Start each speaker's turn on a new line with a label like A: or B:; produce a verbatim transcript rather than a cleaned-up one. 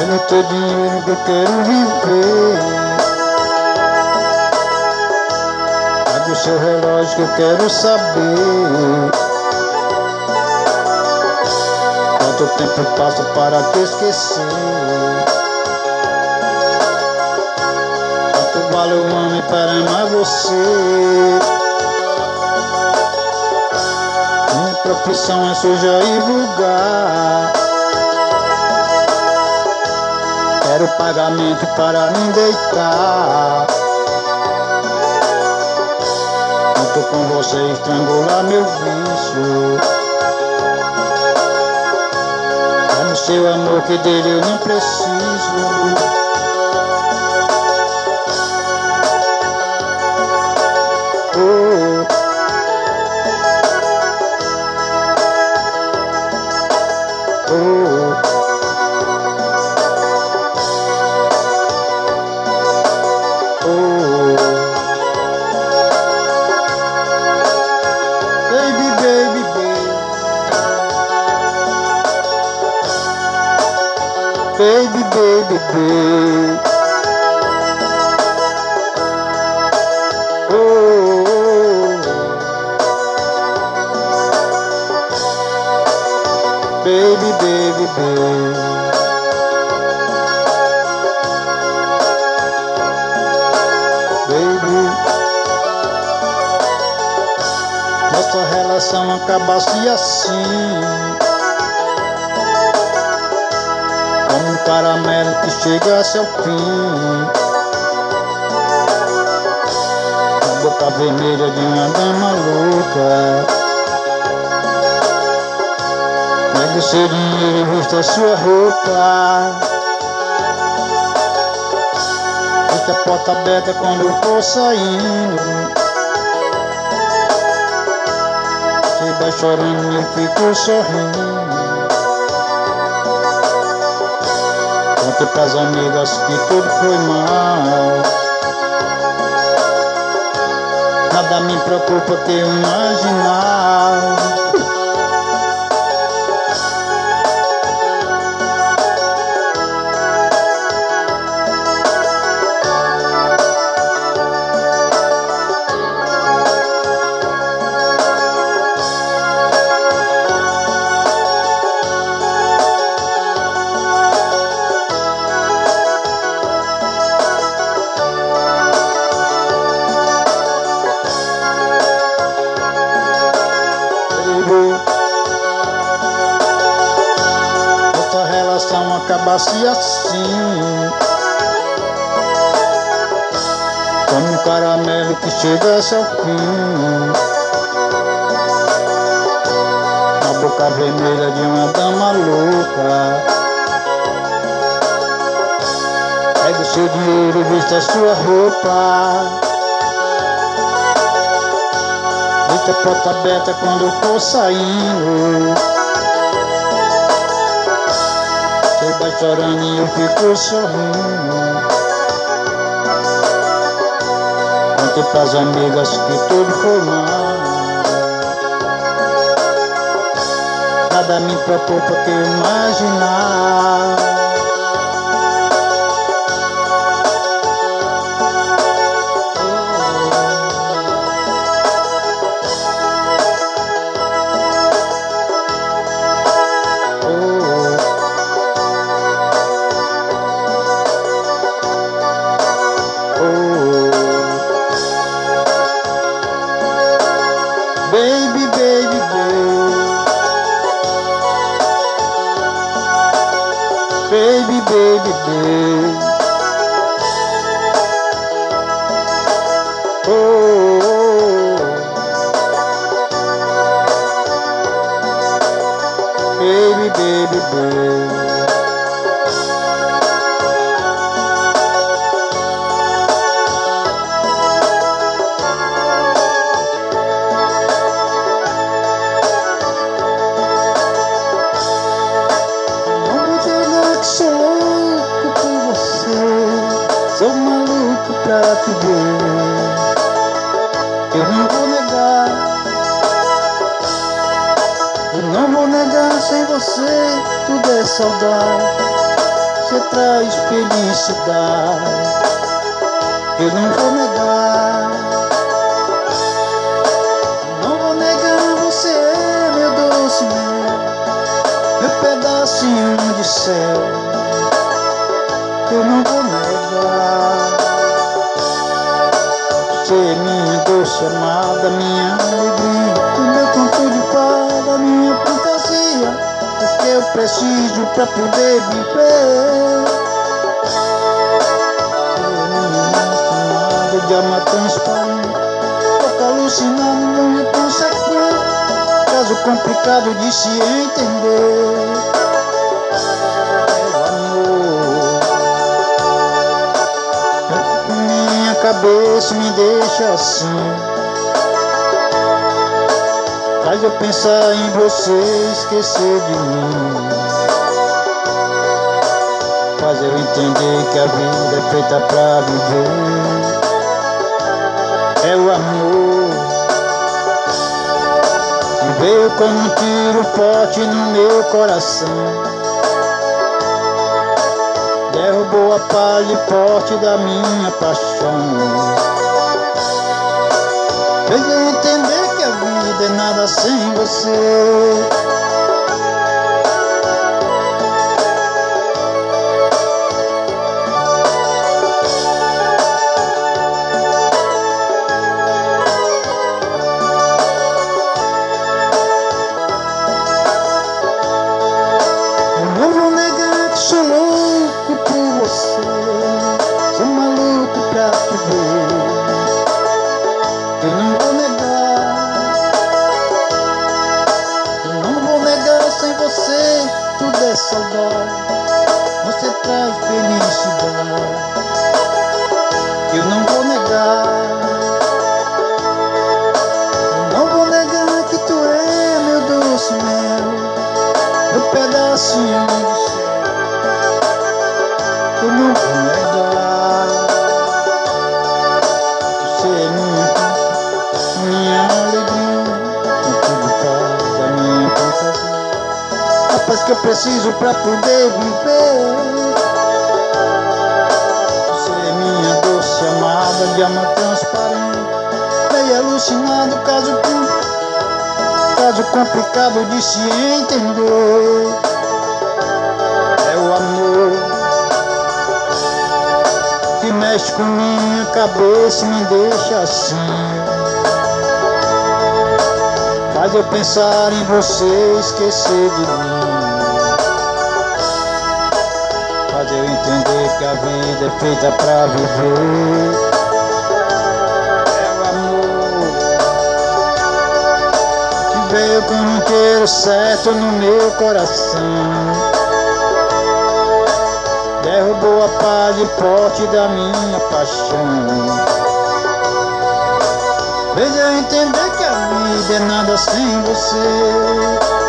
A: É no teu dinheiro que eu quero viver. Pague o seu relógio que eu quero saber quanto tempo passa para te esquecer. Quanto vale o homem para amar você? Minha profissão é suja e vulgar. Quero pagamento para me deitar. Junto com você estrangular meu vício. É no seu amor que dele eu não preciso. Oh, oh, oh. Baby, baby, baby. Baby, baby, baby. Oh, baby, baby, baby. Baby, nossa relação acabasse assim, como um caramelo que chegasse ao fim, a boca vermelha de uma dama louca. Pegue o seu dinheiro e vista a sua roupa. Deixa a porta aberta quando eu for saindo. Você vai chorando e eu fico sorrindo. Conte pras amigas que tudo foi mal. Nada me preocupa que eu imaginar. Nossa relação acabasse assim, como um caramelo que chegasse ao fim, na boca vermelha de uma dama louca. Pegue o seu dinheiro e vista a sua roupa. Deixa a porta aberta quando eu for saindo. Você vai chorando e eu fico sorrindo. Conte pras amigas que tudo foi mal. Nada me preocupa que eu imaginar. Baby, baby, baby. Baby, baby, baby. Oh, baby, baby, baby. Sou louco por você, sou maluco pra te ver. Eu não vou negar, eu não vou negar. Sem você tudo é saudade. você traz felicidade. Eu não vou negar, não vou negar, você é meu doce mel, meu pedacinho de céu. Eu não vou negar, você é minha doce amada, minha alegria, o meu conto de fada, minha fantasia, o que eu preciso pra poder viver. De alma transparente, toca alucinado, não é consequente, caso complicado de se entender. É o amor, minha cabeça me deixa assim, faz eu pensar em você, esquecer de mim, faz eu entender que a vida é feita pra viver. É o amor que veio como um tiro forte no meu coração, derrubou a palha e porte da minha paixão, fez eu entender que a vida é nada sem você. Sou louco por você, sou maluco pra te ver. Eu não vou negar, eu não vou negar, sem você tudo é saudade, você traz felicidade. Eu não vou negar, eu não vou negar que tu é meu doce mel, meu pedacinho de céu. Eu não vou negar, você é minha, minha alegria, com tudo faz a minha fantasia, a paz que eu preciso pra poder viver. Você é minha doce amada, de alma transparente, meio alucinado, caso, caso complicado de se entender. É o amor que mexe com minha cabeça e me deixa assim, faz eu pensar em você, esquecer de mim, faz eu entender que a vida é feita pra viver. É o amor que veio com um cheiro certo no meu coração, derrubou a paz e porte da minha paixão, fez eu entender que a vida é nada sem você.